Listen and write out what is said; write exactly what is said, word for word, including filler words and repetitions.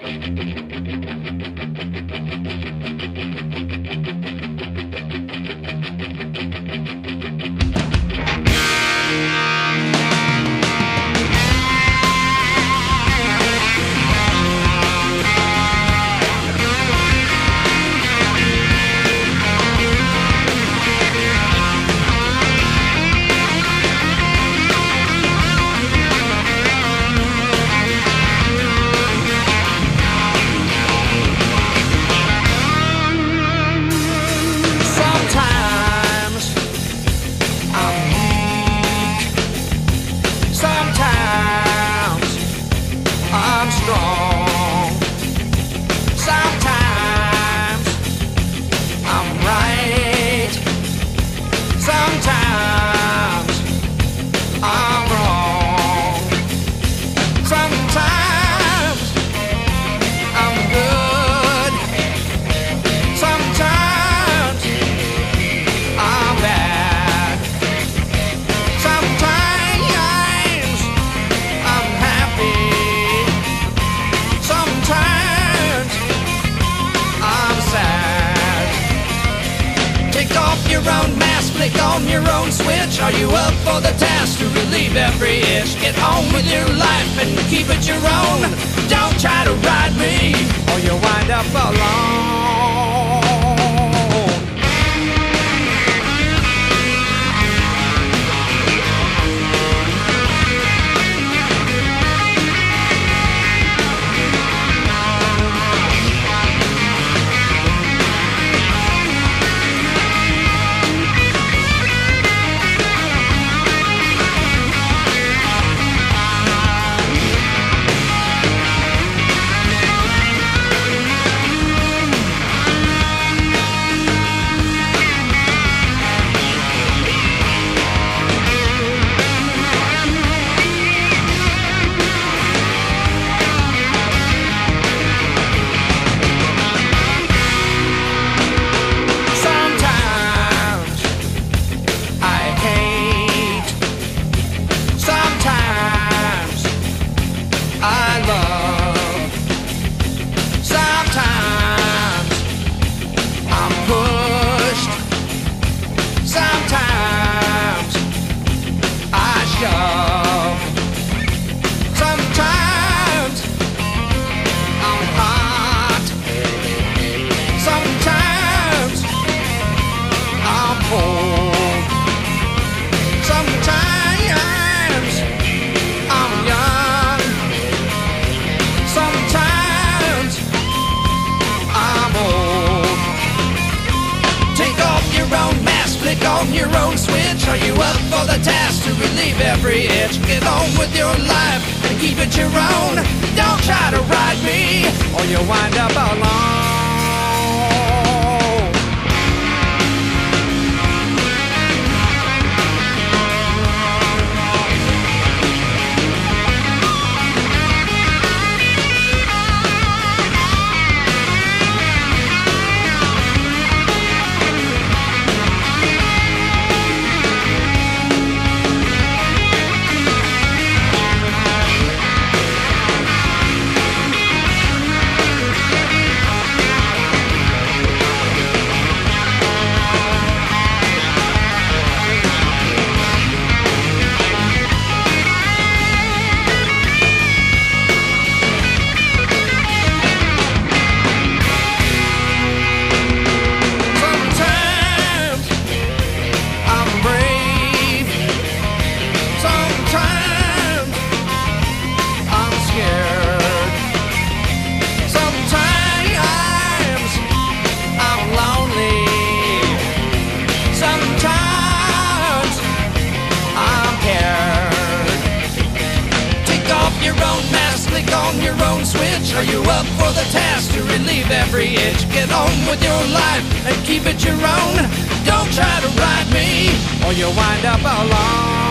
On your own switch, are you up for the task to relieve every itch? Get on with your life and keep it your own. Don't try to ride me, or you'll wind up alone. On your own switch, are you up for the task to relieve every itch? Get on with your life and keep it your own. Don't try to ride me, or you'll wind up alone. On your own switch, are you up for the task to relieve every itch? Get on with your life and keep it your own. Don't try to ride me, or you'll wind up alone.